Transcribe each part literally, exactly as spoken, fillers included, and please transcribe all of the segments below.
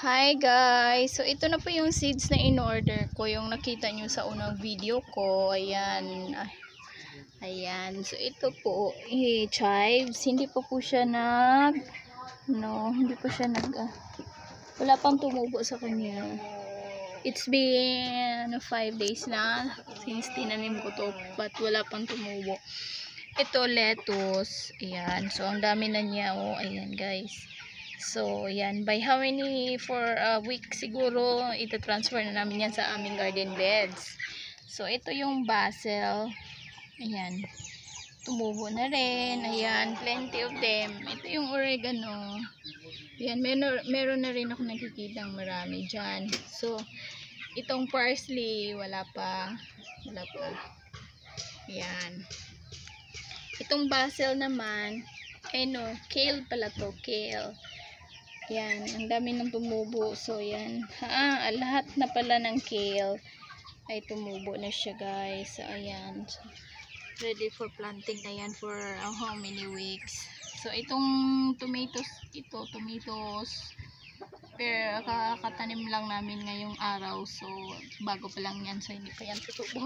Hi guys! So ito na po yung seeds na in-order ko, yung nakita nyo sa unang video ko. Ayan. Ayan. So ito po, eh, chives. Hindi pa po siya nag, no, hindi pa siya nag, uh, wala pang tumubo sa kanya. It's been five days na since tinanim ko to, but wala pang tumubo. Ito, lettuce. Ayan. So ang dami na niya. Oh, ayan guys. So, yan. By how many, for a week siguro, ito-transfer na namin yan sa aming garden beds. So, ito yung basil. Ayan. Tumubo na rin. Ayan. Plenty of them. Ito yung oregano. Ayan. Meron, meron na rin ako nakikitang marami dyan. So, itong parsley, wala pa. Wala pa. Ayan. Itong basil naman, eh no, kale pala to. Kale. Yan, ang dami ng tumubo. So, yan. Ah, lahat na pala ng kale ay tumubo na siya, guys. So, ayan. So, ready for planting na yan for uh, how many weeks. So, itong tomatoes, ito, tomatoes, pero kakatanim lang namin ngayong araw. So, bago pa lang yan. So, hindi pa yan tutubo.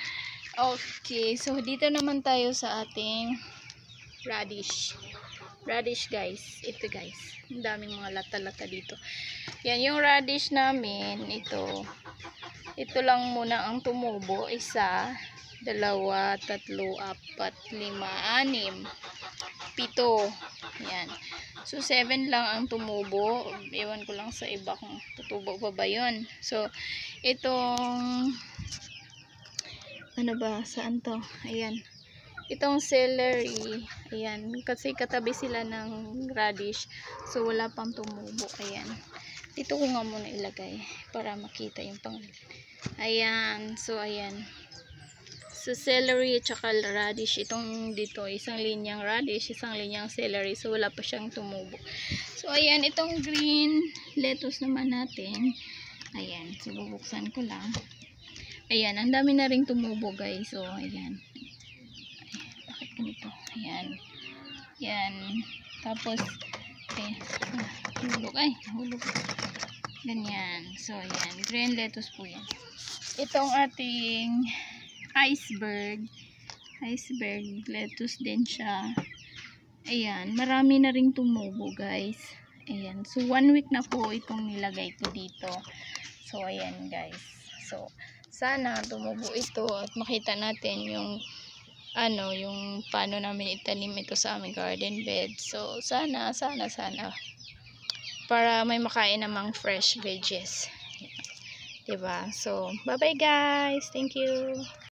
Okay. So, dito naman tayo sa ating radish. Radish, guys. Ito, guys. Ang daming mga lata-lata dito. Yan, yung radish namin, ito. Ito lang muna ang tumubo. Isa, dalawa, tatlo, apat, lima, anim, pito. Yan. So, seven lang ang tumubo. Ewan ko lang sa iba kung tutubo pa ba yun. So, itong, ano ba, saan to? Ayan. Itong celery, ayan, kasi katabi sila ng radish, so wala pang tumubo. Ayan, dito ko nga muna ilagay para makita yung pangalan. Ayan, so ayan, so celery at saka radish, itong dito, isang linyang radish, isang linyang celery, so wala pa siyang tumubo. So ayan, itong green lettuce naman natin, ayan, so bubuksan ko lang. Ayan, ang dami na ring tumubo, guys. So ayan, ganito. Ayan. Yan. Tapos, okay. Hulog. Ay, hulog. Ganyan. So, ayan. Green lettuce po yan. Itong ating iceberg. Iceberg lettuce din siya. Ayan. Marami na ring tumubo, guys. Ayan. So, one week na po itong nilagay ko dito. So, ayan, guys. So, sana tumubo ito at makita natin yung ano, yung paano namin itanim ito sa aming garden bed. So, sana, sana, sana. Para may makain namang fresh veggies. Diba? So, bye-bye guys. Thank you.